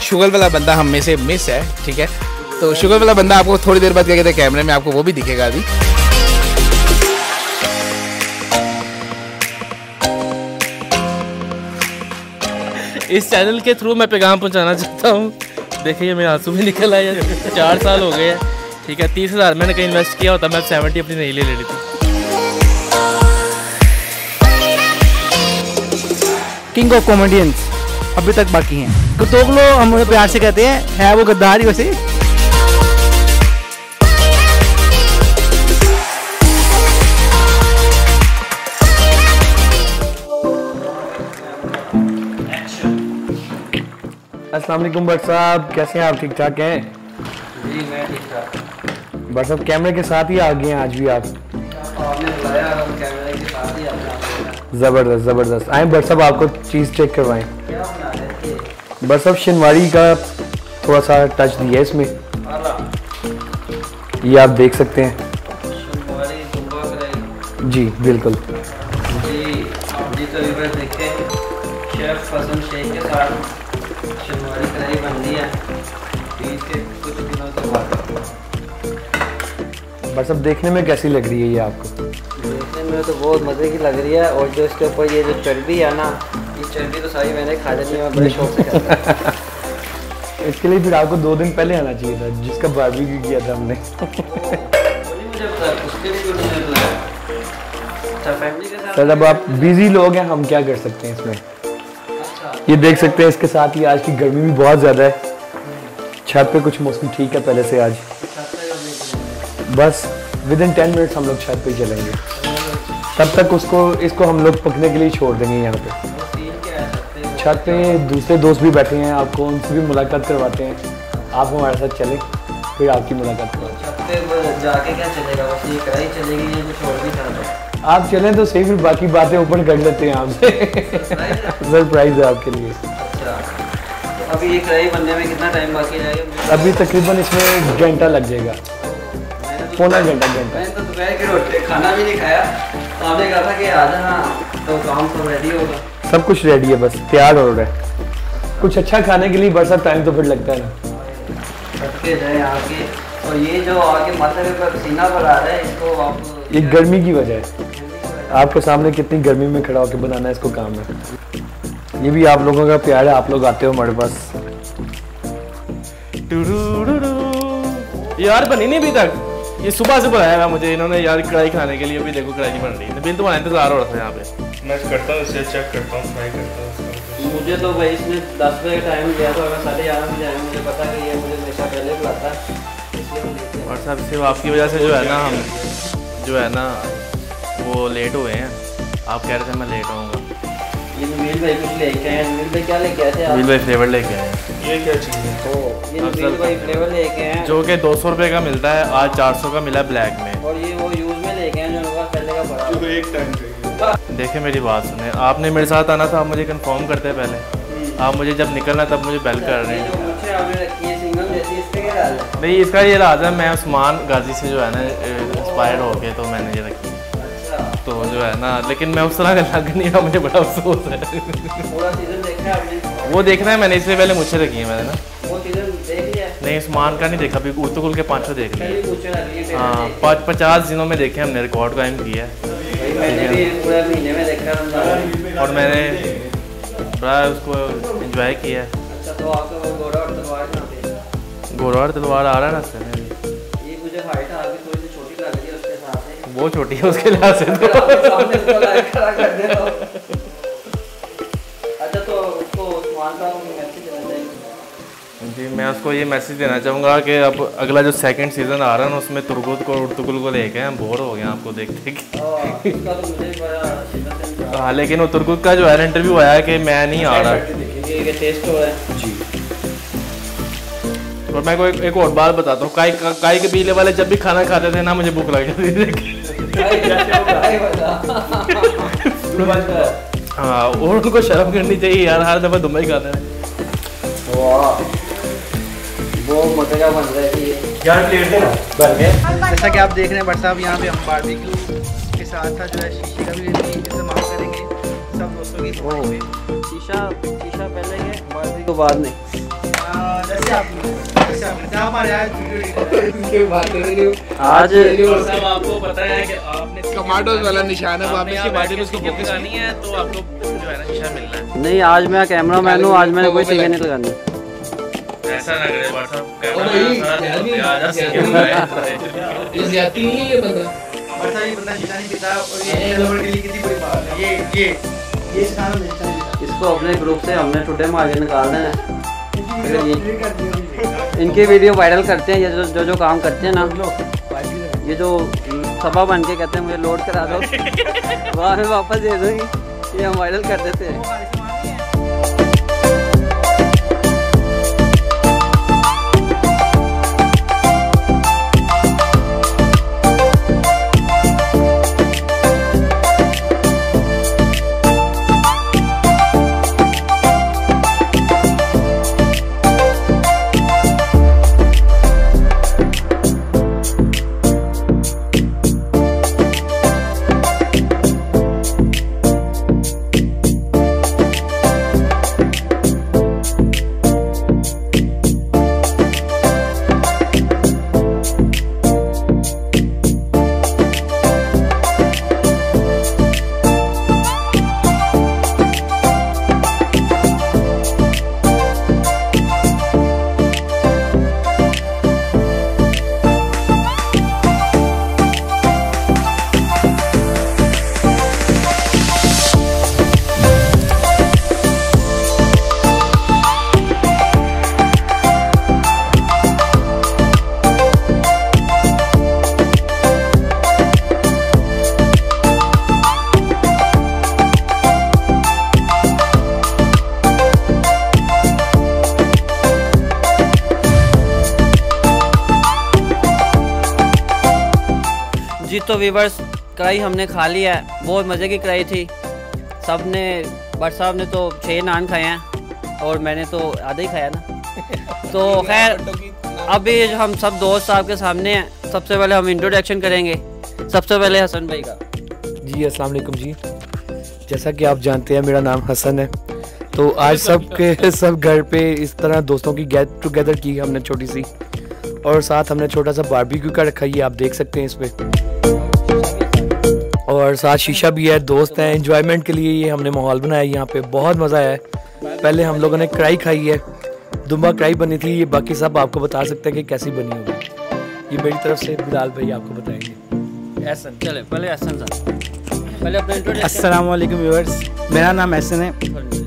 Sugar वाला बंदा हम में से मिस है, ठीक है। तो शुगर वाला बंदा आपको थोड़ी देर बाद क्या कहते हैं कैमरे में आपको वो भी दिखेगा अभी। इस चैनल के थ्रू मैं पैगाम पहुंचाना चाहता हूँ। देखिए मेरे आंसू भी निकल आए, 4 साल हो गए हैं, ठीक है। 30,000 मैंने कहीं इन्वेस्ट किया होता, मैं 70 अपनी नहीं ले लेनी थी। किंग ऑफ कॉमेडियंस अभी तक बाकी हैं। तो लोग हम उन्हें प्यार से कहते हैं, है वो गद्दार ही वैसे। अस्सलाम वालेकुम भट्ट साहब, कैसे हैं आप? ठीक ठाक हैं? जी मैं ठीक ठाक। भट्ट साहब कैमरे के साथ ही आ गए हैं आज भी आप। आपने बुलाया और हम कैमरे के साथ ही आपने। ज़बरदस्त ज़बरदस्त। आए भट्ट साहब आपको चीज़ चेक करवाएं। क्या बना रहे थे? भट्ट साहब शिनवाड़ी का थोड़ा सा टच दिया है इसमें, ये आप देख सकते हैं। शिनवाड़ी दुम्बा कढ़ाई। जी बिल्कुल जी तो रिवर देखे शेफ फसन शेख के साथ शिनवाड़ी कढ़ाई बन रही है ईद के कुछ दिनों के बाद। भट्ट साहब देखने में कैसी लग रही है ये आपको? देखने में तो बहुत मज़े की लग रही है, और जो इसके ऊपर ये जो चर्बी है ना, ये चर्बी तो सारी मैंने खा लेनी है, मैं बड़े शौक से खाता हूं। इसके लिए फिर आपको 2 दिन पहले आना चाहिए था, जिसका बारबेक्यू किया था हमने। मुझे पता उसके लिए क्यों नहीं बुलाया? फैमिली के साथ। सर अब आप बिजी लोग हैं, हम क्या कर सकते हैं इसमें। ये देख सकते हैं, इसके साथ ही आज की गर्मी भी बहुत ज़्यादा है। छत पे कुछ मौसम ठीक है पहले से आज। बस विद इन 10 मिनट्स हम लोग छत पे चलेंगे, तब तक इसको हम लोग पकने के लिए छोड़ देंगे। यहाँ पे छत पे दूसरे दोस्त भी बैठे हैं, आपको उनसे भी मुलाकात करवाते हैं। आप हमारे साथ चलें, फिर आपकी मुलाकात करवाते हैं। छत पे जाके क्या चलेगा? बस ये कढ़ाई चलेगी, ये कुछ और भी चल रहा है। आप चलें तो सही, फिर बाकी बातें ऊपर कर लेते हैं आपसे। सरप्राइज है आपके लिए। अच्छा, तो अभी ये कढ़ाई बनने में कितना टाइम बाकी रहेगा? अभी तकरीबन इसमें 1 घंटा लग जाएगा, पौना घंटा। मैंने तो दोपहर की रोटी खाना भी नहीं खाया, तो आपने कहा था कि आ जाना, तो काम तो रेडी होगा। सब कुछ रेडी है, बस तैयार हो रहा है। कुछ अच्छा खाने के लिए बरसात टाइम तो फिर लगता है ना। थके जाए आके, और ये जो आके माथे पे पसीना पर आ रहा है, इसको आप ये गर्मी की वजह है। आपके सामने कितनी गर्मी में खड़ा होकर बनाना है इसको काम है। ये भी आप लोगों का प्यार है, आप लोग आते हो हमारे पास। यार बनी नहीं अभी तक, ये सुबह से बुलाया था मुझे इन्होंने यार कढ़ाई खाने के लिए। अभी देखो कढ़ाई बन रही है, बिल तुम्हारा इंतजार हो रहा था यहाँ पे। मैं करता हूँ इसे, चेक करता हूँ, ट्राई करता हूँ। मुझे तो भाई इसने 10 बजे का टाइम दिया था, अगर 11:30 बजे आए, मुझे पता कि ये मुझे हमेशा पहले बुलाता है। और साहब सिर्फ आपकी वजह से जो है ना, हम जो है ना वो लेट हुए हैं। आप कह रहे थे मैं लेट होऊंगा। ये नबील भाई कुछ लेके आए। नबील भाई क्या लेके आए थे आप? नबील भाई फ्लेवर लेके आए हैं। ये क्या चीज़ है? ये नबील भाई फ्लेवर लेके आए हैं, जो कि 200 रुपये का मिलता है, आज 400 का मिला ब्लैक में। और ये वो यूज़ में लेके आए जो उनके पास पहले का पड़ा। जो एक टाइम चाहिए। देखिए मेरी बात सुने, आपने मेरे साथ आना था, आप मुझे कंफर्म करते हैं पहले। आप मुझे जब निकलना तब मुझे बेल कर रहे हैं। जो मुझे आपने रखी है सिंगल जैसी, इसके क्या राज है? नहीं इसका ये राज है, मैं उस्मान गाजी से जो है ना इंस्पायर्ड हो गए, तो मैंने ये रखी। तो जो है ना, लेकिन मैं उस तरह का लग नहीं रहा, मुझे बड़ा अफसोस है। पूरा सीजन देखा है आपने? वो देखना है मैंने, इससे पहले मुझसे रखी है मैंने ना। वो सीजन देख लिया? नहीं उस्मान का नहीं देखा, अभी उतकुल के 500 देख लिए। पहले पूछने लगी है। हाँ 50 दिनों में देखे हमने, रिकॉर्ड कायम किया है। भाई मैंने भी पूरे महीने में देखा रमजान, और मैंने बड़ा उसको एंजॉय किया है। अच्छा, तो आपका वो घोड़ा और तलवार कहाँ पे? घोड़ा और तलवार आ रहा है ना उससे। ये मुझे हाइट आपकी थोड़ी सी छोटी लग रही है उसके साथ में। वो छोटी है उसके लिहाज से तो। सामने उसको लाइक खड़ा कर दे तो। अच्छा, तो उसको उस्मान का मैसेज देना चाहिए। जी मैं उसको ये मैसेज देना चाहूँगा कि अब अगला जो 2nd सीज़न आ रहा है ना, उसमें तुर्गुत को उर्तुकुल को लेके हम बोर हो गए आपको देख देख। उसका तो मुझे बड़ा शिद्दत से। हाँ लेकिन वो तुर्गुत का जो है इंटरव्यू आया कि मैं नहीं आ रहा। ये टेस्ट हो रहा है जी। और मैं को एक और बात बताता हूँ, काई के पीले वाले जब भी खाना खाते थे ना, मुझे भूख लग जाती थी। हाँ और उनको शर्म करनी चाहिए यार, हर दफ़ा दुबई खाते हैं। वाह, वो मजे का बन रहा है ये। यार प्लेट है बन गया। जैसा कि आप देख रहे हैं भट्ट साहब, यहाँ पे हम बारबेक्यू के साथ साथ जो है शीशे का भी इस्तेमाल करेंगे सब दोस्तों की। शीशा पहले के बाद में। आज सब आपको पता है कि आपने टमाटोज वाला निशान है, वापस की बातें उसको फोकस लगानी है तो आपको जो है ना निशान मिलना है। नहीं, आज मैं कैमरा मैन हूँ, आज मैंने कोई सीखे नहीं लगानी। ऐसा ना करे व्हाट्सएप कैमरा ये ज्यादा नहीं है ये बंदा। इसको अपने ग्रुप से हमने टुडे में आगे निकालना है। अगर इनकी वीडियो वायरल करते हैं, ये जो काम करते हैं ना, ये जो सभा बन के कहते हैं मुझे लोड करा दो, वहाँ में वापस दे दूँगी, ये हम वायरल कर देते हैं। जी तो वीवर्स, कढ़ाई हमने खा ली है, बहुत मज़े की कढ़ाई थी। सब ने, भट्ट साहब ने तो 6 नान खाए हैं और मैंने तो आधा ही खाया ना। तो खैर अभी हम सब दोस्त साहब के सामने हैं। सबसे पहले हम इंट्रोडक्शन करेंगे। सबसे पहले हसन भाई का। जी अस्सलाम वालेकुम जी। जैसा कि आप जानते हैं मेरा नाम हसन है। तो आज सब घर पे इस तरह दोस्तों की गेट टुगेदर की हमने छोटी सी, और साथ हमने छोटा सा बारबेक्यू का रखा, ये आप देख सकते हैं इस पे, और साथ शीशा भी है। दोस्त हैं, एंजॉयमेंट के लिए ये हमने माहौल बनाया। यहाँ पे बहुत मज़ा आया है। पहले हम लोगों ने कढ़ाई खाई है, दुम्बा कढ़ाई बनी थी। ये बाकी सब आपको बता सकते हैं कि कैसी बनी होगी। ये मेरी तरफ से बिलाल भाई आपको बताएंगे। एहसन, चले पहले एहसन साहब, पहले अपना इंट्रोडक्शन। अस्सलाम वालेकुम व्यूअर्स, मेरा नाम एहसन है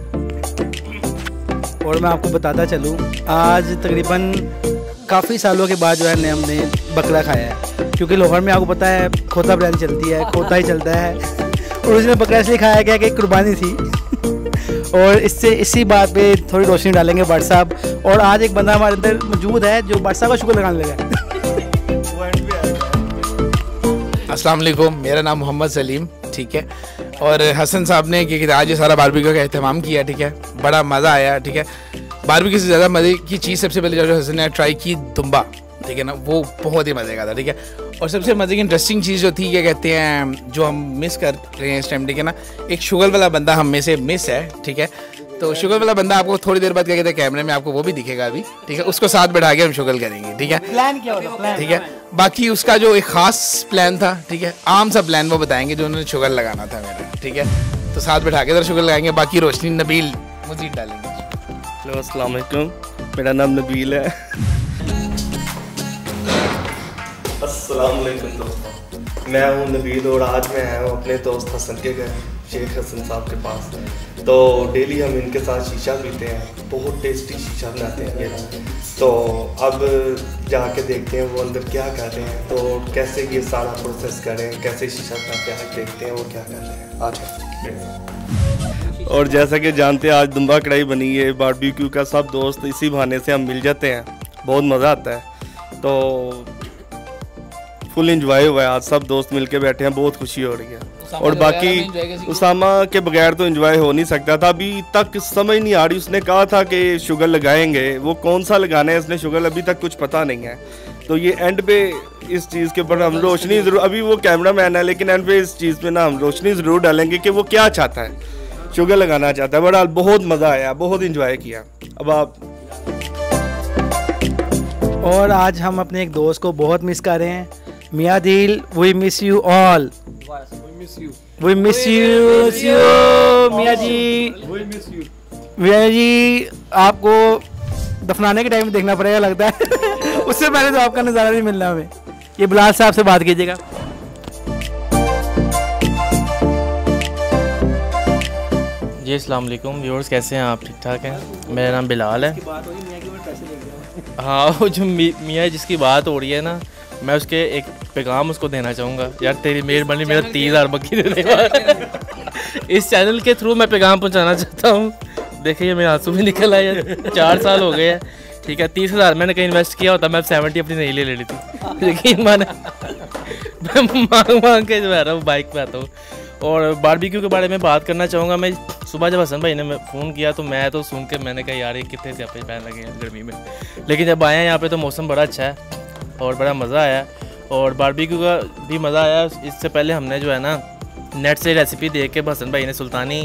और मैं आपको बताता चलूँ, आज तकरीबन काफ़ी सालों के बाद जो है हमने बकरा खाया है। क्योंकि लाहौर में आपको पता है खोता बिरयानी चलती है, खोता ही चलता है, और उसमें बकरा इसलिए खाया गया कि कुर्बानी थी। और इसी बात पे थोड़ी रोशनी डालेंगे भट्ट साहब। और आज एक बंदा हमारे अंदर मौजूद है जो भट्ट साहब का शुक्र लगाने लगा है। अस्सलाम वालेकुम, मेरा नाम मोहम्मद सलीम, ठीक है। और हसन साहब ने आज ये सारा बारबेक्यू का एहतमाम किया, ठीक है। बड़ा मज़ा आया, ठीक है। बारबेक्यू से ज़्यादा मज़े की चीज़ सबसे पहले जो हसन ने ट्राई की दुम्बा, ठीक है ना, वो बहुत ही मज़े का था, ठीक है। और सबसे मज़े की इंटरेस्टिंग चीज़ जो थी, क्या कहते हैं, जो हम मिस कर रहे हैं इस टाइम, ठीक है ना, एक शुगर वाला बंदा हम में से मिस है, ठीक है। तो शुगर वाला बंदा आपको थोड़ी देर बाद क्या कहते हैं कैमरे में आपको वो भी दिखेगा अभी, ठीक है। उसको साथ बैठा के हम शुगर करेंगे, ठीक है। प्लान क्या होता है? ठीक है, बाकी उसका जो एक ख़ास प्लान था, ठीक है, आम सा प्लान वो बताएंगे जो उन्होंने शुगर लगाना था मेरा, ठीक है। तो साथ बैठा के इधर शुगर लगाएंगे, बाकी रोशनी नबील मजीद डालेंगे। हेलो अस्सलाम वालेकुम, मेरा नाम नबील है। अस्सलाम वालेकुम दोस्तों, मैं हूँ नबील और आज मैं आया हूँ अपने दोस्त हसन के घर, शेख हसन साहब के पास। तो डेली हम इनके साथ शीशा पीते हैं, बहुत टेस्टी शीशा बनाते हैं ये। तो अब जाके देखते हैं वो अंदर क्या कर रहे हैं, तो कैसे ये सारा प्रोसेस करें, कैसे शीशा बनाते हैं, आज देखते हैं वो क्या कर रहे हैं। आज और जैसा कि जानते हैं आज दुम्बा कढ़ाई बनी है, बारबेक्यू का। सब दोस्त इसी बहाने से हम मिल जाते हैं, बहुत मज़ा आता है। तो फुल इंजॉय हुआ है, आज सब दोस्त मिलके बैठे हैं, बहुत खुशी हो रही है। और बाकी उसामा के बगैर तो एंजॉय हो नहीं सकता था। अभी तक समझ नहीं आ रही, उसने कहा था कि शुगर लगाएंगे, वो कौन सा लगाना है इसने शुगर, अभी तक कुछ पता नहीं है। तो ये एंड पे इस चीज़ के ऊपर हम रोशनी ज़रूर, अभी वो कैमरा मैन है लेकिन एंड पे इस चीज़ पे ना हम रोशनी ज़रूर डालेंगे कि वो क्या चाहता है, शुगर लगाना चाहता है। बड़ा बहुत मज़ा आया, बहुत इंजॉय किया। अब आप और आज हम अपने एक दोस्त को बहुत मिस कर रहे हैं। मियां दिल, we miss you all. We miss you मियां जी। मियां जी आपको दफनाने के टाइम देखना पड़ेगा लगता है। उससे पहले तो आपका नज़ारा नहीं मिलना हमें। ये बिलाल साहब से बात कीजिएगा। जी अस्सलाम वालेकुम व्यूअर्स, कैसे हैं आप? ठीक ठाक हैं? मेरा नाम बिलाल है। हाँ, वो जो मियाँ जिसकी बात हो रही है ना, मैं उसके एक पैगाम उसको देना चाहूँगा। यार तेरी मेहरबानी, मेरा 30,000 बक्की दे देगा। इस चैनल के थ्रू मैं पैगाम पहुँचाना चाहता हूँ। देखिए मेरे आंसू भी निकल आए यार। 4 साल हो गए हैं, ठीक है। 30,000 मैंने कहीं इन्वेस्ट किया होता, मैं 70 अपनी नहीं ले लेनी थी। यकीन माने, मैं मांग के जो है ना वो बाइक पे आता हूँ। और बारबेक्यू के बारे में बात करना चाहूँगा। मैं सुबह जब हसन भाई ने फ़ोन किया तो मैं तो सुन के मैंने कहा यार ये कितने से अपने पैन लगे हैं गर्मी में, लेकिन जब आए हैं यहाँ पे तो मौसम बड़ा अच्छा है और बड़ा मज़ा आया। और बारबेक्यू का भी मज़ा आया। इससे पहले हमने जो है ना नेट से रेसिपी देख के हसन भाई ने सुल्तानी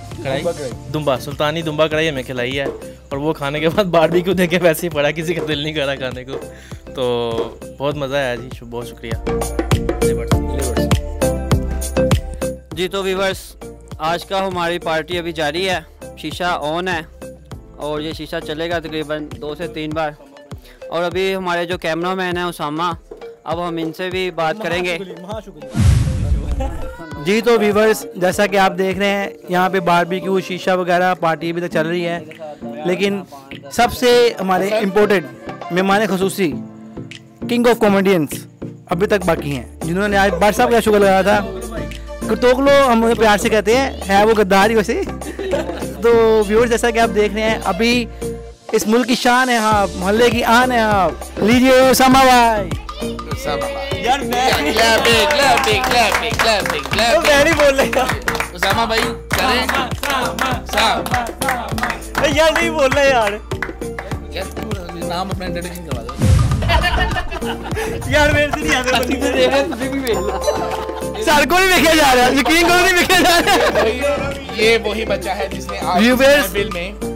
दुम्बा कढ़ाई हमें खिलाई है, और वो खाने के बाद बारबेक्यू देख के वैसे ही पड़ा, किसी का दिल नहीं करा खाने को। तो बहुत मज़ा आया जी, बहुत शुक्रिया जी। तो व्यूअर्स, आज का हमारी पार्टी अभी जारी है। शीशा ऑन है और ये शीशा चलेगा तकरीबन 2 से 3 बार। और अभी हमारे जो कैमरामैन हैं उसामा, अब हम इनसे भी बात करेंगे। जी तो व्यूवर्स, जैसा कि आप देख रहे हैं यहाँ पे बारबेक्यू, शीशा वगैरह पार्टी अभी तक चल रही है, लेकिन सबसे हमारे इम्पोर्टेंट मेहमान खुसूसी किंग ऑफ कॉमेडियंस अभी तक बाकी हैं, जिन्होंने आज बार साहब का शुगर लगाया था। कुर्तोगलो हम उन्हें प्यार से कहते हैं, है वो गद्दार ही वैसे। तो व्यूअर्स, जैसा कि आप देख रहे हैं, अभी इस मुल्क की शान है, हाँ मोहल्ले की आन है। आप लीजिए उसामा भाई। यार मैं नहीं बोल रहा उसामा भाई, करें यार नहीं बोल रहे यार। नाम अपना इंट्रोडक्शन करवा दो यार। मेरे से नहीं आते, सर को नहीं देखा जा रहा, यकीन करो नहीं देखा जा रहा। ये वही बच्चा है जिसने आज इस महफिल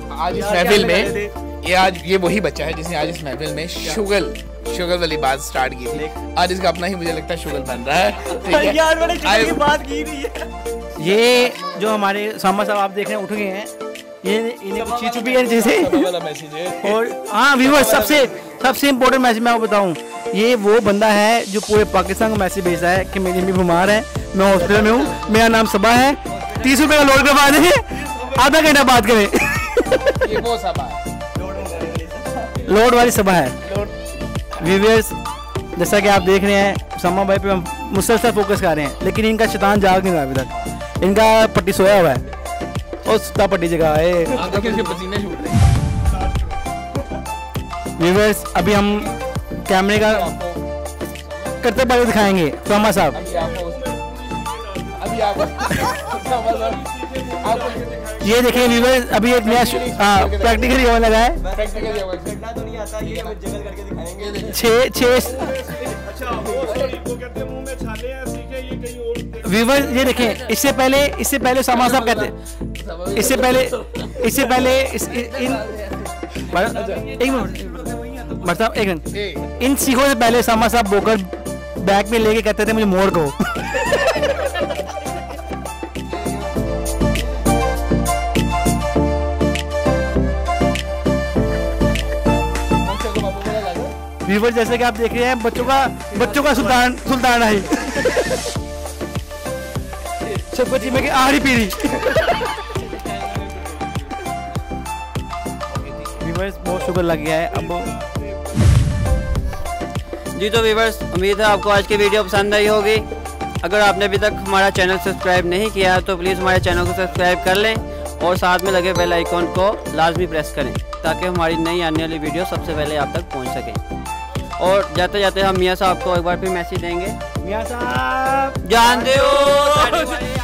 में शुगर वाली बात स्टार्ट की थी। आज इसका अपना ही मुझे लगता है शुगर बन रहा है, ठीक है? यार मैंने शुगर की बात की नहीं है। ये जो हमारे सामा साहब आप देख रहे हैं उठ गए हैं, ये इन्हें कुछ चीज चुपी है जैसे वाला मैसेज है। और हाँ व्यूअर्स, सबसे इम्पोर्टेंट मैसेज मैं आपको बताऊं, ये वो बंदा है जो पूरे पाकिस्तान को मैसेज भेजता है कि मेरी अम्मी बीमार है, मैं हॉस्पिटल में हूँ, मेरा नाम सबा है, 30 रुपये का लोड करवा दें, आधा घंटा बात करें। ये वो सबा है, लोड वाली सबा है। व्यूअर्स, जैसा कि आप देख रहे हैं, उसामा भाई पे हम मुसलसल फोकस कर रहे हैं, लेकिन इनका शैतान जाग नहीं रहा अभी तक। इनका पट्टी सोया हुआ है और सुता पट्टी जगह है। पसीने छूट रहे हैं। व्यूअर्स, अभी हम कैमरे का करते बारे दिखाएंगे उसामा साहब। ये देखिए व्यूअर्स, अभी एक नया प्रैक्टिकल होने लगा है। व्यूअर्स ये देखें, इससे पहले उसामा साहब कहते, इससे पहले एक मिनट, इन सीखों से पहले उसामा साहब बोकर बैग में लेके कहते थे मुझे मोड़ को। व्यूअर्स, जैसे कि आप देख रहे हैं, बच्चों का सुल्तान है। सब बच्ची में आ रही पी रही। व्यूअर्स, बहुत शुगर लग गया है अब। जी तो व्यूअर्स, उम्मीद है आपको आज की वीडियो पसंद आई होगी। अगर आपने अभी तक हमारा चैनल सब्सक्राइब नहीं किया तो प्लीज़ हमारे चैनल को सब्सक्राइब कर लें और साथ में लगे बेल आइकॉन को लाजमी प्रेस करें, ताकि हमारी नई आने वाली वीडियो सबसे पहले आप तक पहुंच सके। और जाते जाते हम मियाँ साहब को एक बार फिर मैसेज देंगे। मियाँ साहब जानते हो